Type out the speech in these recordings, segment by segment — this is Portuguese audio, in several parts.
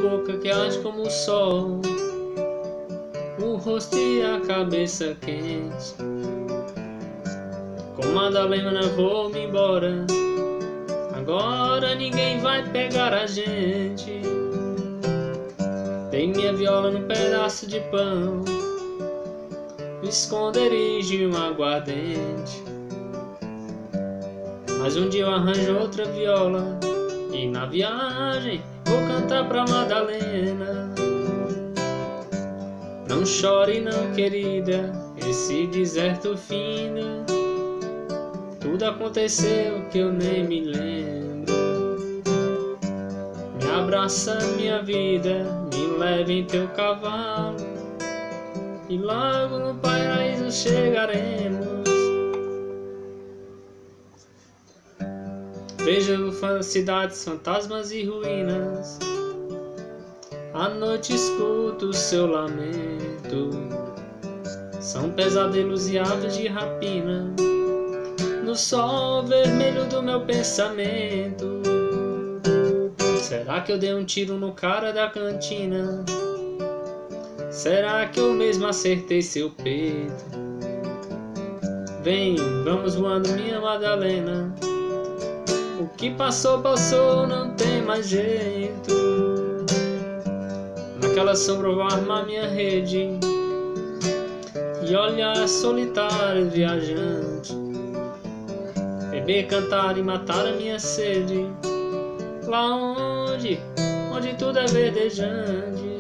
boca que arde como o sol, o rosto e a cabeça quente. Com Madalena vou-me embora, agora ninguém vai pegar a gente. Dei minha viola num pedaço de pão, no esconderijo e um aguardente. Mas um dia eu arranjo outra viola, e na viagem vou cantar pra Madalena. Não chore não, querida, esse deserto finda. Tudo aconteceu que eu nem me lembro. Me abraça minha vida, me leve em teu cavalo, e logo no paraíso chegaremos. Vejo cidades, fantasmas e ruínas, à noite escuto o seu lamento. São pesadelos e aves de rapina, no sol vermelho do meu pensamento. Será que eu dei um tiro no cara da cantina? Será que eu mesmo acertei seu peito? Vem, vamos voando minha Madalena, o que passou, passou, não tem mais jeito. Naquela sombra eu vou armar minha rede e olhar solitário viajante, beber, cantar e matar a minha sede, lá onde tudo é verdejante.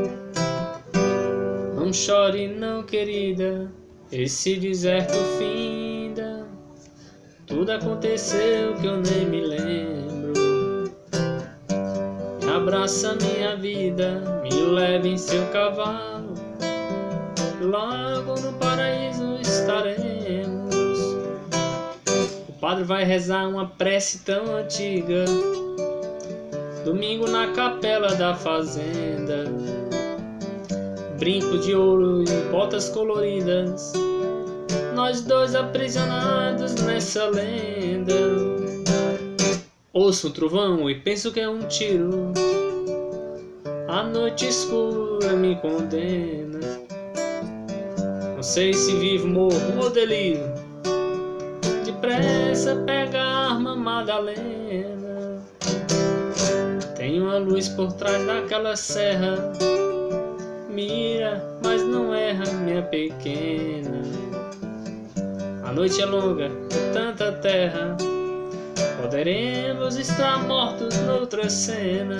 Não chore não, querida, esse deserto finda. Tudo aconteceu que eu nem me lembro. Me abraça minha vida, me leve em seu cavalo, logo no paraíso estaremos. O padre vai rezar uma prece tão antiga, domingo na capela da fazenda. Brinco de ouro e botas coloridas, nós dois aprisionados nessa lenda. Ouço um trovão e penso que é um tiro, a noite escura me condena. Não sei se vivo, morro ou delírio, depressa pega a arma, Madalena. Tem uma luz por trás daquela serra, mira, mas não erra, minha pequena. A noite é longa, tanta terra, poderemos estar mortos noutra cena.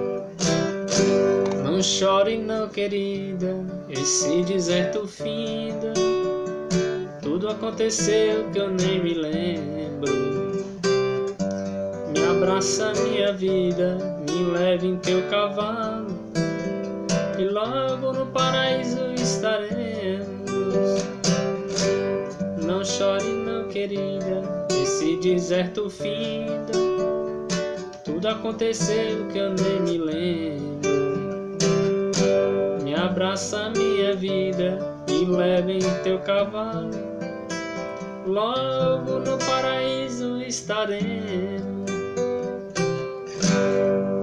Não chore não, querida, esse deserto finda. Tudo aconteceu que eu nem me lembro. Me abraça minha vida, me leve em teu cavalo, e logo no paraíso estaremos. Não chore não, querida, esse deserto finda. Tudo aconteceu que eu nem me lembro. Me abraça minha vida, me leve em teu cavalo, logo no paraíso estaremos.